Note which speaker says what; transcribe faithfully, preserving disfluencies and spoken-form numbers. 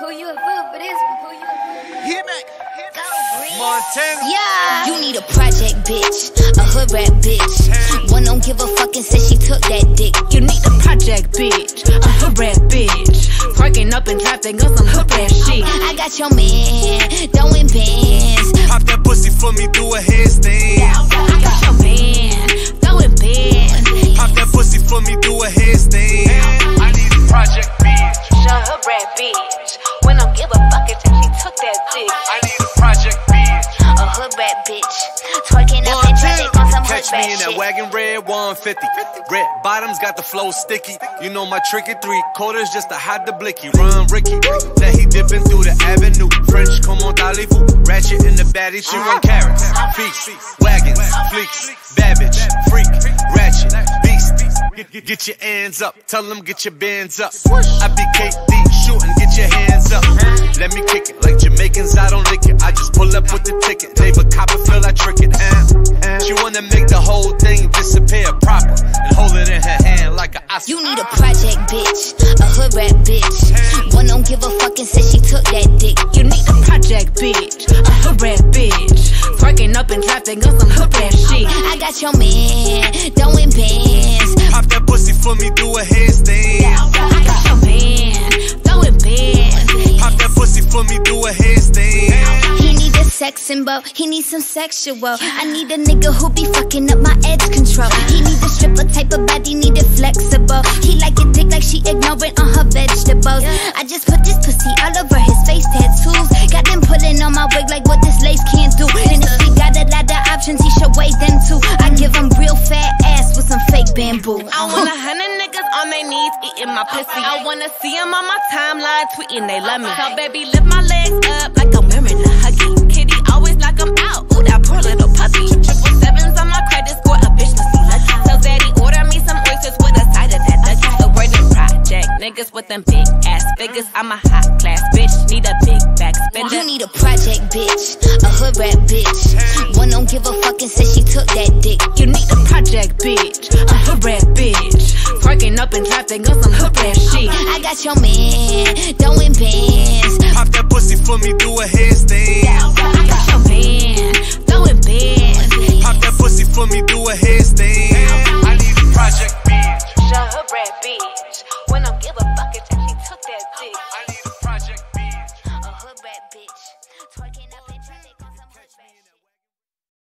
Speaker 1: Pooh, you a fool for this one. Pooh, you a fool.
Speaker 2: Hitmaka.
Speaker 1: Go, Grizz.
Speaker 2: Montana.
Speaker 1: Yeah.
Speaker 3: You need a project bitch, a hood rat bitch. One don't give a fuck and said she took that dick.
Speaker 4: You need a project bitch, a hood rat bitch. Twerking up in traffic on some hood rat shit.
Speaker 3: I got your man, throwin bands.
Speaker 2: Pop that pussy for me, do a handstand.
Speaker 4: I got your man, throwin bands.
Speaker 2: Pop that pussy for me, do a handstand. I need a project bitch.
Speaker 4: She a hood rat bitch. When don't give a fuck and said she took that dick.
Speaker 2: I need a project bitch.
Speaker 3: A hood rat bitch, twerking up in traffic on some hood
Speaker 2: Catch me
Speaker 3: rat
Speaker 2: in that
Speaker 3: shit.
Speaker 2: wagon red one fifty. Red bottoms got the flow sticky. You know my tricky three quarters just to hide the blicky. Run Ricky, that he dipping through the avenue. French, come on, Dalivu. Ratchet in the baddie, she run carrots. Feast, wagons, fleeks, bad bitch, freak, ratchet, beast. Get, get your hands up, tell them get your bands up. I be K D shooting, get your hands up. Let me kick it like Jamaicans, I don't lick it. I just pull up with the ticket. David Copperfield, I trick it. Uh, she wanna make the whole thing disappear proper and hold it in her hand like an Oscar.
Speaker 3: You need a project bitch, a hood rat bitch. One don't give a fuck and said she took that dick.
Speaker 4: You need a project bitch, a hood rat bitch. Twerking up in traffic on some hood rat shit.
Speaker 3: I got your man, throwin bands.
Speaker 2: Pop that pussy for me, do a handstand.
Speaker 4: I got your man, throwin bands.
Speaker 2: Pop that pussy for me, do a handstand.
Speaker 3: He need a sex symbol, he need some sexual. I need a nigga who be fucking up my edge control. He need a stripper type of body, need it flexible. He like it dick like she ignorant on her vegetables. I just put this pussy all over his face tattoos. Got them pulling on my wig like what this lace can't do. And if he got a lot of options, he should weigh them too. I give him real fat ass with some fake bamboo.
Speaker 4: I want a hundred niggas on their knees eating my pussy. I wanna see them on my timeline tweeting they love me. So baby, lift my legs up like I'm wearing a huggy. Kitty always like I'm out. Ooh, that poor little puppy. Triple sevens on my credit score, a bitch must be lucky. So daddy, order me some oysters with a side of that ducky. The word in project, niggas with them big ass figures. I'm a hot class bitch, need a big back spender.
Speaker 3: You need a project bitch, a hood rat bitch. One don't give a fuck and said she took that dick.
Speaker 4: You need a project bitch, a hood rat bitch. Twerking up in traffic on some hood rat shit.
Speaker 3: I got your man, throwin bands.
Speaker 2: Pop that pussy for me, do a handstand.
Speaker 4: I got your man, throwin bands.
Speaker 2: Pop that pussy for me, do a handstand.